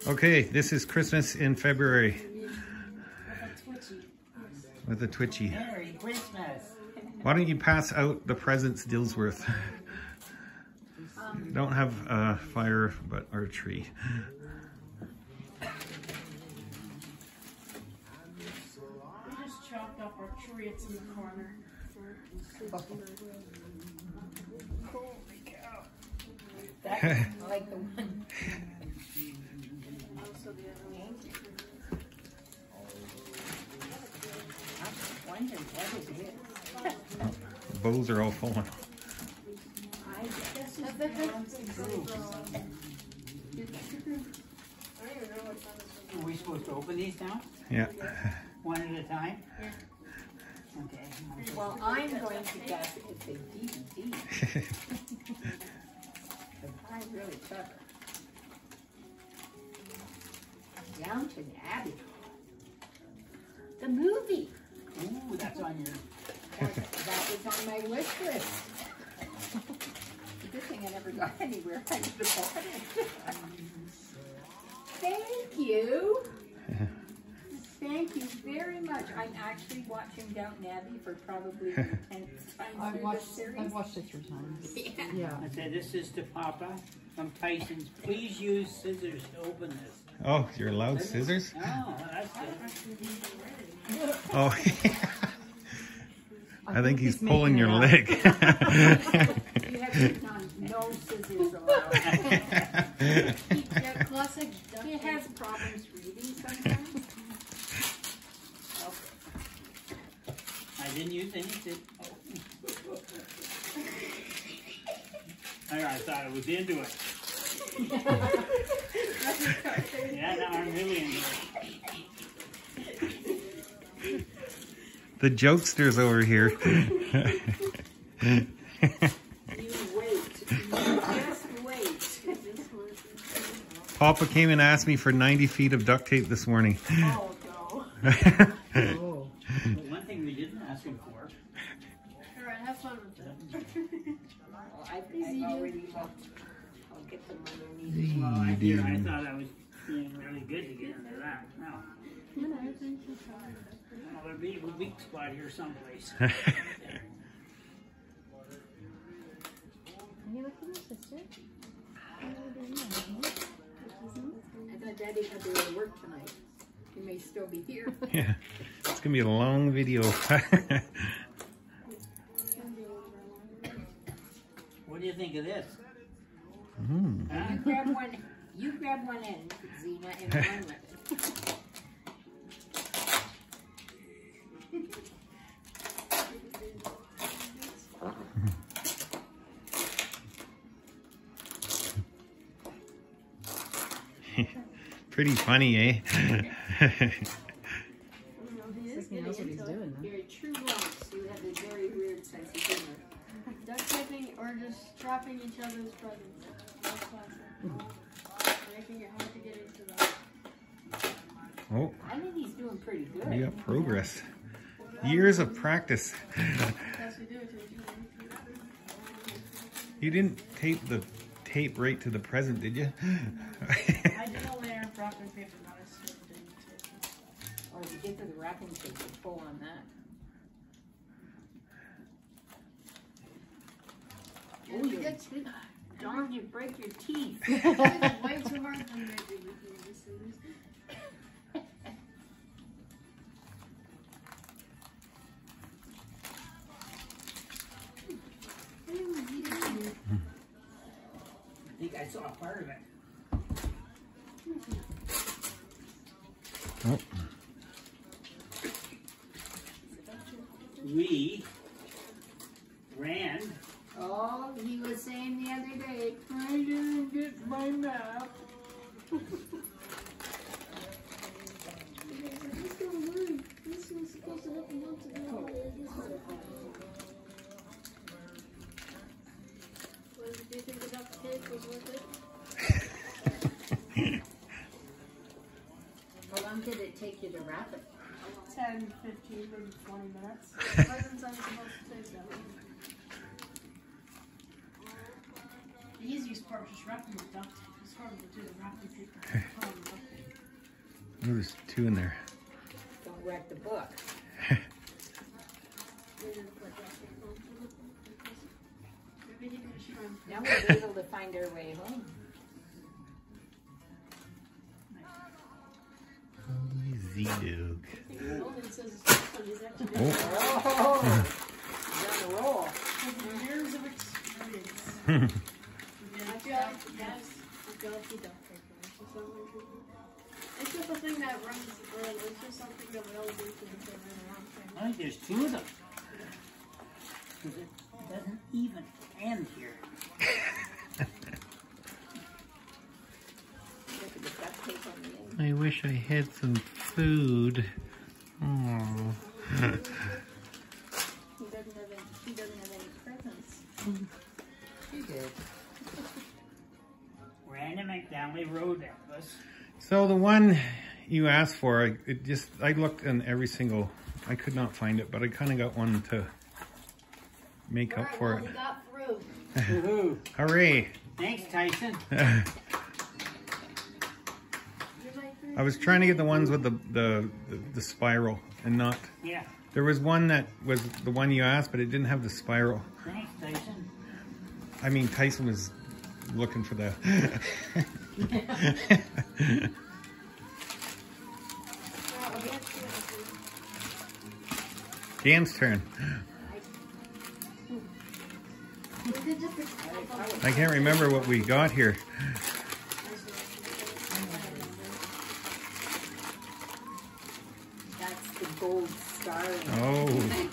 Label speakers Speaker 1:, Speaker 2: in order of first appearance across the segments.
Speaker 1: Okay, this is Christmas in February. With a twitchy.
Speaker 2: Merry Christmas.
Speaker 1: Why don't you pass out the presents, Dillsworth? Don't have a fire, but our tree.
Speaker 3: We just chopped up our tree. It's in the corner.
Speaker 2: Holy cow. That's like the one.
Speaker 3: Also the other one.
Speaker 2: I wonder what it is.
Speaker 1: The bows are all falling.
Speaker 2: I guess
Speaker 3: I don't even know what that is.
Speaker 2: Are we supposed to open these now?
Speaker 1: Yeah.
Speaker 2: One at a time?
Speaker 3: Yeah.
Speaker 2: Okay. Well, I'm going to guess it's a DVD. I'm really clever. Downton Abbey. The movie. Ooh, that's on your... That was on my wish list. Good thing I never got anywhere. I would have bought it. Thank you. Thank you very much. I'm actually watching Downton Abbey for probably the 10th time
Speaker 4: I've
Speaker 2: through the series.
Speaker 4: I've watched it 3 times.
Speaker 2: Yeah.
Speaker 5: I said, this is to Papa from Tyson's. Please use scissors to open this.
Speaker 1: Oh, you're allowed scissors?
Speaker 5: Oh, that's good.
Speaker 1: Oh, I think he's pulling your
Speaker 4: making
Speaker 1: leg.
Speaker 2: You have written on no scissors allowed.
Speaker 3: Yeah, classic.
Speaker 2: He has problems reading sometimes.
Speaker 5: I didn't use any scissors. I thought I was into it. Yeah, now I'm really into it.
Speaker 1: The jokesters over here.
Speaker 2: You wait. You just wait.
Speaker 1: Papa came and asked me for 90 feet of duct tape this morning.
Speaker 3: Oh no.
Speaker 4: Oh.
Speaker 5: But one thing we didn't ask him for.
Speaker 3: Alright, have fun with that.
Speaker 2: Well, I've already looked. I'll get the money needed.
Speaker 5: Well, I thought I was being really good to get into that. No. Well, there'd be a weak spot here someplace.
Speaker 4: Are you looking at sister?
Speaker 2: I thought Daddy had to go to work tonight. He may still be here.
Speaker 1: Yeah, it's gonna be a long video.
Speaker 5: What do you think of this?
Speaker 2: You grab one end, Zena, and run with it.
Speaker 1: Pretty funny, eh?
Speaker 4: He knows what he's doing.
Speaker 2: You're a true lumps. You have a very weird sense of humor.
Speaker 3: Duct taping or just trapping each other's presents. That's classic. Making it hard to get into them.
Speaker 1: Oh,
Speaker 2: I think he's doing pretty good.
Speaker 1: we got progress. Years of practice.
Speaker 3: Yes, we do it to each other.
Speaker 1: You didn't tape the tape right to the present, did you?
Speaker 3: I did a layer of wrapping paper, not a strip thing.
Speaker 2: Or if you get to the wrapping paper, pull on that. Oh, you get darn, you break your teeth.
Speaker 3: It's way too hard for me to do with these scissors.
Speaker 5: I think I saw a part of it.
Speaker 1: Oh.
Speaker 5: We ran.
Speaker 2: Oh, he was saying the other day, I didn't get my map.
Speaker 3: This was supposed to happen months ago. Do you think the duct tape was worth it?
Speaker 2: How long did it take you to wrap it?
Speaker 3: 10, 15, maybe 20 minutes. Presents I'm supposed to take them. The easiest part was just wrapping the duct tape. It's harder to do the wrapping paper.
Speaker 1: Oh, there's 2 in there.
Speaker 2: Don't wreck the book.
Speaker 3: Maybe he could have shrunk.
Speaker 2: Now we're able to find our way home.
Speaker 1: Holy Z-Dog.
Speaker 3: Roman says he's actually
Speaker 2: Oh! He's on the roll.
Speaker 3: years of experience. I feel like he does take it. It's just a thing that runs, or it's just something that we all do to each other in the wrong thing.
Speaker 5: I think there's 2 of them. Because it doesn't even end here.
Speaker 2: Look at the duct tape on the end.
Speaker 1: I wish I had some food. Oh.
Speaker 2: He doesn't have any presents.
Speaker 4: She did.
Speaker 5: Random McDowley Road, Elvis.
Speaker 1: So the one you asked for, I looked in every single, I could not find it, but I kind of got one to make up for it.
Speaker 3: We got through.
Speaker 5: Woohoo!
Speaker 1: Hooray!
Speaker 5: Thanks, Tyson.
Speaker 1: I was trying to get the ones with the spiral and not.
Speaker 5: Yeah.
Speaker 1: There was one that was the one you asked, but it didn't have the spiral.
Speaker 5: Thanks, Tyson.
Speaker 1: I mean, Tyson was looking for the. Dan's turn. I can't remember what we got here.
Speaker 2: That's the gold star.
Speaker 1: Oh.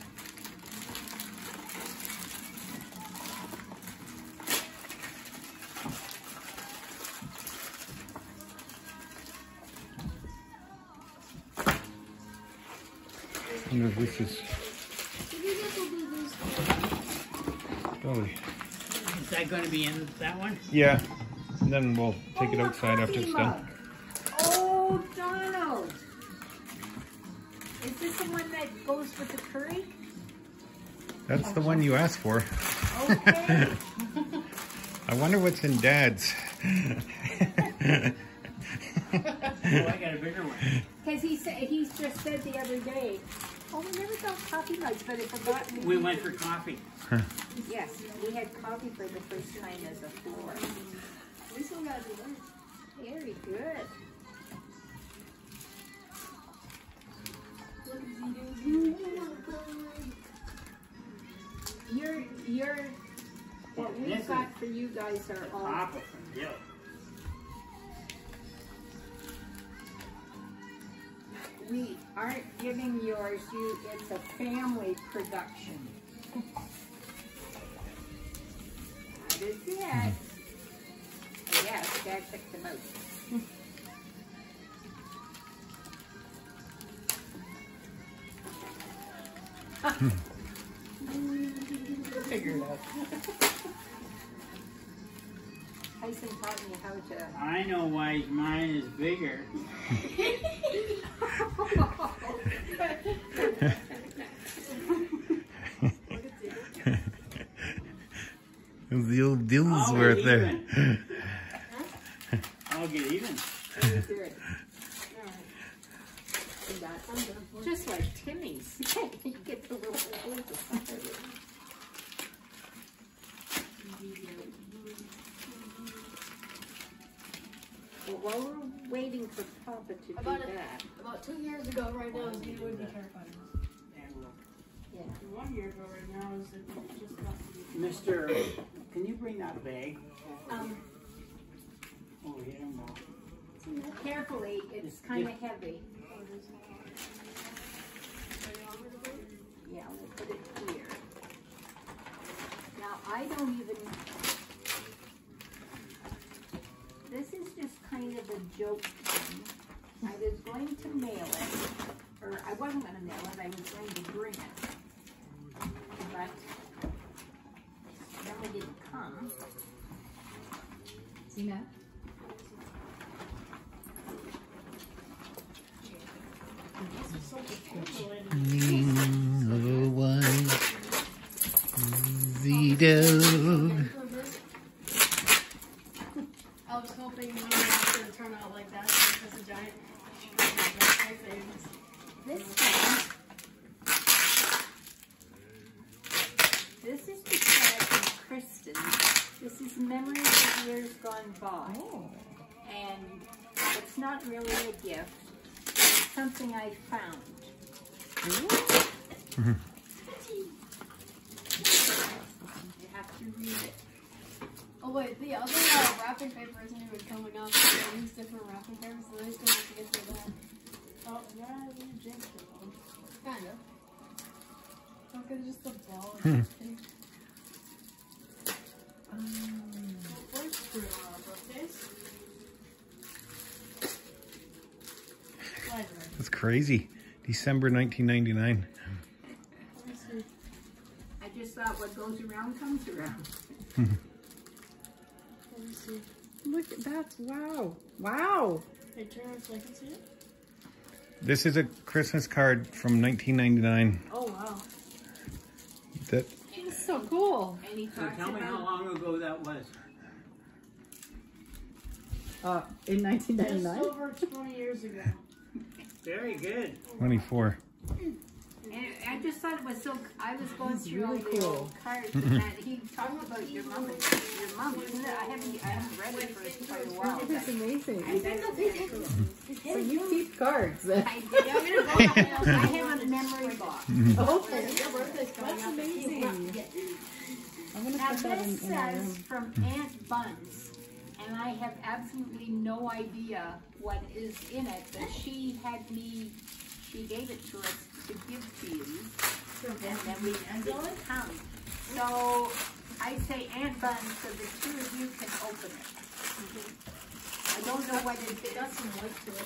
Speaker 1: I wonder if this is. Oh.
Speaker 5: Is that going to be in that one?
Speaker 1: Yeah. And then we'll take it outside after it's done.
Speaker 2: Oh, Donald! Is this the one that goes with the curry?
Speaker 1: That's the one you asked for.
Speaker 2: Okay.
Speaker 1: I wonder what's in Dad's.
Speaker 5: Oh, I got a bigger one.
Speaker 2: Because he just said the other day, oh, we never got coffee mugs, but I forgot.
Speaker 5: We went for coffee.
Speaker 2: Yes, we had coffee for the first time as a floor.
Speaker 3: We still gotta do that.
Speaker 2: Very good. What we've got for you guys are all.
Speaker 5: Papa from Jill.
Speaker 2: We aren't giving yours. It's a family production. That is it. Yes, Dad picked them out.
Speaker 4: Figure it out.
Speaker 2: Tyson taught me how to.
Speaker 5: I know why mine is bigger.
Speaker 1: The old Dillsworth there.
Speaker 5: I'll get even.
Speaker 2: Very good. And that's just like Timmy's. You get the little holes of something. Well, while we're waiting for Papa to do that.
Speaker 3: About 2 years ago, right now, he would be terrified of us.
Speaker 2: Yeah.
Speaker 3: 1 year ago, right now, is it just about to be.
Speaker 5: Mr. Can you bring that bag
Speaker 2: Um,
Speaker 5: over here? And
Speaker 2: carefully, it's kind of heavy. Yeah, we'll put it here. Now, I don't even. This is just kind of a joke thing. I was going to mail it, or I wasn't going to mail it, I was going to bring it. But then we didn't come.
Speaker 4: See that?
Speaker 1: Oh, one Z-Dog.
Speaker 3: I was hoping didn't know it was going to turn out like that. So it's a giant.
Speaker 2: This is described from Kristen. This is memories of years gone by.
Speaker 4: Oh.
Speaker 2: And it's not really a gift. It's something I found. You have to read it.
Speaker 3: Oh wait, the other wrapping paper isn't even coming out. So they use different wrapping papers, so they still have to get through that.
Speaker 2: Oh, yeah, you jinxed it.
Speaker 3: Kind of. Look at just the ball.
Speaker 2: Where's your birthdays?
Speaker 1: That's crazy. December 1999.
Speaker 3: Let me see.
Speaker 2: I just thought what goes around comes around.
Speaker 3: Let me see.
Speaker 4: Look at that. Wow. Wow.
Speaker 3: Hey, turn around so I can see it.
Speaker 1: This is a Christmas card from 1999.
Speaker 3: Oh wow.
Speaker 1: That
Speaker 4: That's so cool.
Speaker 2: Any
Speaker 5: So
Speaker 2: thoughts
Speaker 5: tell me how
Speaker 2: about
Speaker 5: long ago that was.
Speaker 4: In
Speaker 3: Just
Speaker 4: 1999?
Speaker 3: over 20 years ago.
Speaker 5: Very good.
Speaker 1: 24.
Speaker 2: And I just thought it was so. I was going
Speaker 4: That's
Speaker 2: through all
Speaker 4: really
Speaker 2: the
Speaker 4: cool.
Speaker 2: old cards, and he talked about your mom. Your mom, isn't it? I haven't read it for quite a while.
Speaker 4: That's amazing.
Speaker 2: I bet it's
Speaker 4: So you keep cards.
Speaker 2: I have a memory box.
Speaker 4: Okay.
Speaker 3: Your birthday's coming
Speaker 4: That's
Speaker 3: up.
Speaker 4: amazing. I'm going to
Speaker 2: Now
Speaker 4: put that
Speaker 2: this
Speaker 4: in my
Speaker 2: says
Speaker 4: room.
Speaker 2: from Aunt Buns, and I have absolutely no idea what is in it, but she gave it to us to give to you, and then we count. So I say Aunt Buns so the two of you can open it. I don't know what it is. Got some wood to it.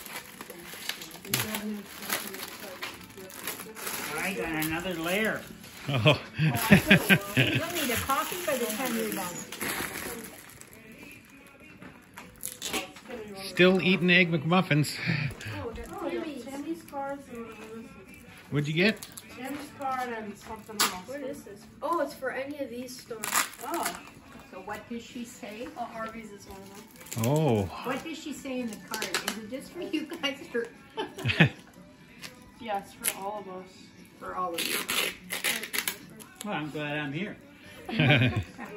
Speaker 5: I got another layer.
Speaker 1: Oh.
Speaker 2: You'll need a coffee by the time you're done.
Speaker 1: Still eating Egg McMuffins.
Speaker 3: Oh, Tammy's cards and
Speaker 1: What'd you get?
Speaker 3: Tammy's card and something else. What is this? Oh, it's for any of these stores.
Speaker 2: Oh, so what does she say?
Speaker 3: Oh, Arby's is one of them.
Speaker 1: Oh.
Speaker 2: What does she say in the card? Is it just for you guys or
Speaker 3: Yeah, it's for all of us.
Speaker 2: for all of you?
Speaker 5: Well, I'm glad I'm here.
Speaker 3: Oh yeah,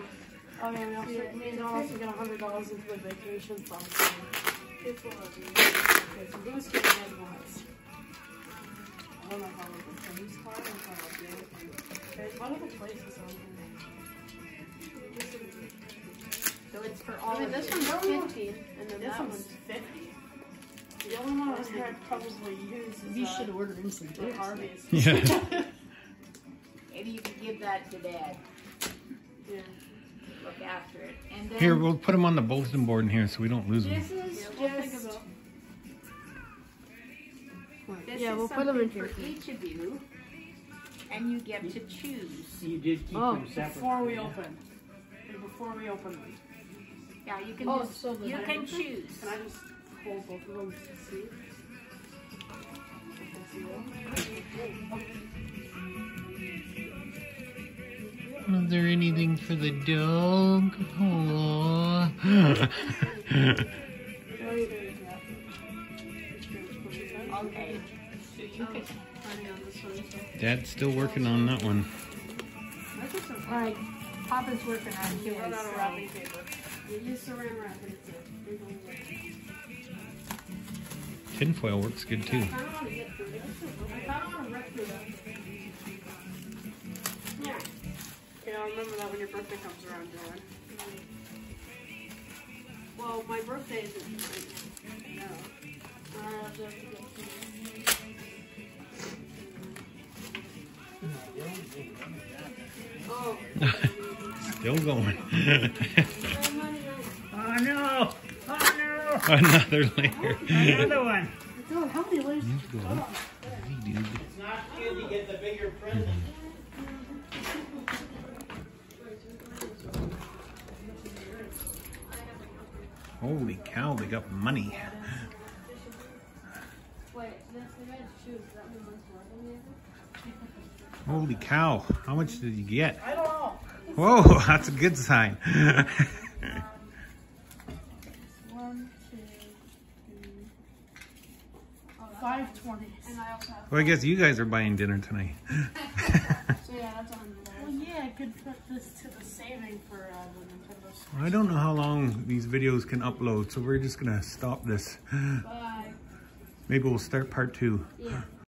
Speaker 3: we also get $100 into the vacation fund. It's one of these. Okay, so who's getting those ones? I don't know how we can send these cards. I'm trying to do it. There's one of the places on here.
Speaker 2: So it's for all
Speaker 3: I mean,
Speaker 2: of
Speaker 3: this
Speaker 2: you.
Speaker 3: one's 15, and then
Speaker 2: This
Speaker 3: that
Speaker 2: one's
Speaker 3: one's 50. The only one I was going to probably use is
Speaker 4: You should order him some
Speaker 3: the
Speaker 4: dips.
Speaker 3: Arby's.
Speaker 1: Yeah.
Speaker 2: Maybe you can give that to Dad.
Speaker 3: Yeah.
Speaker 2: Look after it. And then
Speaker 1: Here, we'll put them on the bulletin board in here so we don't lose them.
Speaker 2: this is
Speaker 3: We'll think
Speaker 2: just
Speaker 3: about.
Speaker 2: this
Speaker 3: Yeah,
Speaker 2: is
Speaker 3: we'll put them in
Speaker 2: something
Speaker 3: here.
Speaker 2: for each of you, and you get to choose.
Speaker 5: You did keep
Speaker 3: Oh,
Speaker 5: them separate.
Speaker 3: before we open. Before we open them.
Speaker 2: Yeah, you can
Speaker 3: Oh,
Speaker 2: just
Speaker 3: so the
Speaker 2: you can
Speaker 3: diaper?
Speaker 2: choose.
Speaker 3: Can I just hold both of them to see?
Speaker 1: Is there anything for the dog? Oh.
Speaker 2: Okay. So you can.
Speaker 1: Dad's still working on that one.
Speaker 2: All right. Papa's working on his.
Speaker 3: Run out of
Speaker 2: so-
Speaker 3: wrapping paper. You use saran wrap and it's
Speaker 1: Tinfoil works good too.
Speaker 3: I kind of want to get through this. I kind of want to rip through that. Yeah. Okay, I'll remember that when your birthday comes around, Joanne. Well, my birthday isn't right now. Oh.
Speaker 1: Still going.
Speaker 5: Oh no! Oh no!
Speaker 1: Another layer.
Speaker 5: Another one.
Speaker 3: God, how many layers?
Speaker 1: He's going. Hey, dude.
Speaker 5: It's not good to get the bigger present.
Speaker 1: Holy cow, they got money.
Speaker 3: Wait, that's the guy's shoes. That one looks more than the other.
Speaker 1: Holy cow, how much did you get?
Speaker 3: I don't know.
Speaker 1: Whoa, that's a good sign.
Speaker 3: One, 1, 2, 3, 520. And I also have.
Speaker 1: Well, I guess you guys are buying dinner tonight.
Speaker 3: So yeah, that's $100. Well, yeah, I could put this to the saving for the Nintendo Switch.
Speaker 1: I don't know how long these videos can upload, so we're just gonna stop this.
Speaker 3: Bye.
Speaker 1: Maybe we'll start part 2.
Speaker 3: Yeah.